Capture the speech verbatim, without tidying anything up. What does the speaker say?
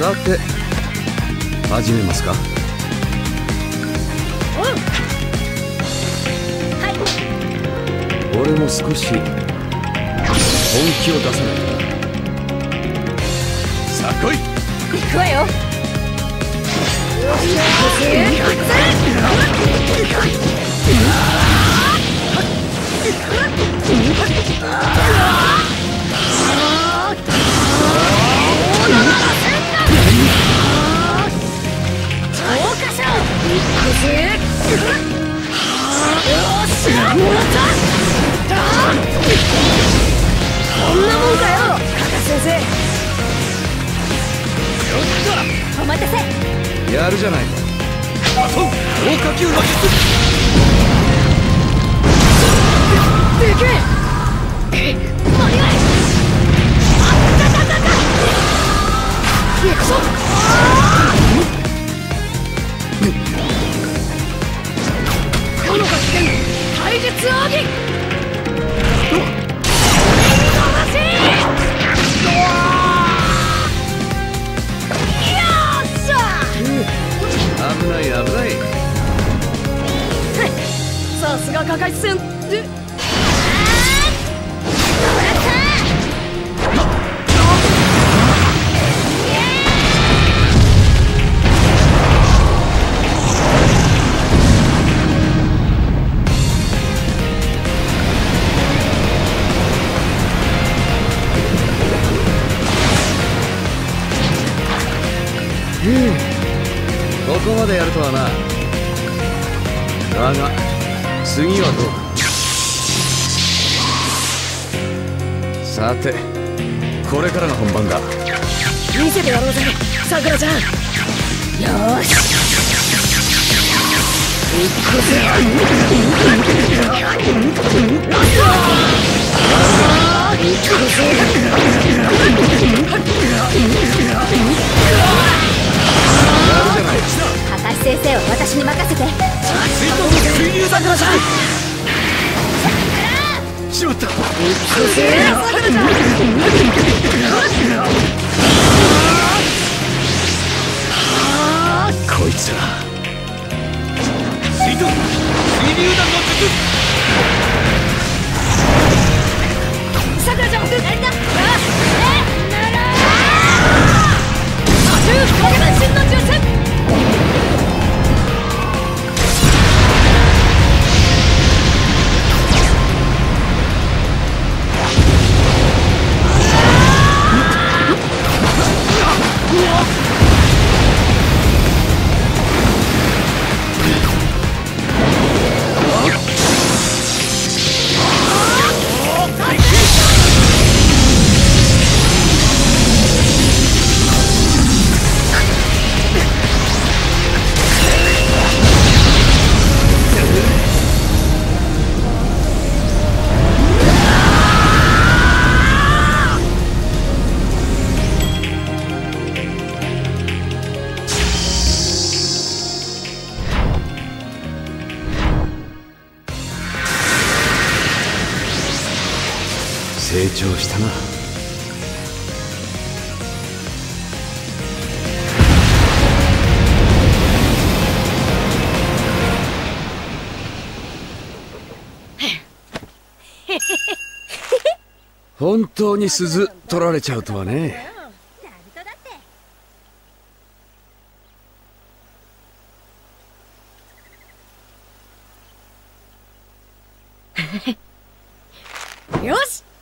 さて始めますか。 おう。はい。 俺も少し本気を出さないとな。さあ来い。 行くわよ。よしよし。こんなもんかよ、カカ先生。お待たせ。 やるじゃないか。あと強化球の術。 でけえ。間に合え。あったたたた。行くぞ。この学研体術奥義。 危ない危ない。 さすがカカシ戦で。 ここまでやるとはな。だが次はどうか。さてこれからが本番だ。 見せてやろうぜ、さくらちゃん。よーし、行くぜ。カカシ先生は私に任せて。水流さくらちゃん。しまった。行くぜ、さくらちゃん。 こいつら水遁水流弾の術。 さくらちゃん、やりな。波動影分身の術。 成長したな。本当に鈴取られちゃうとはね。 よし。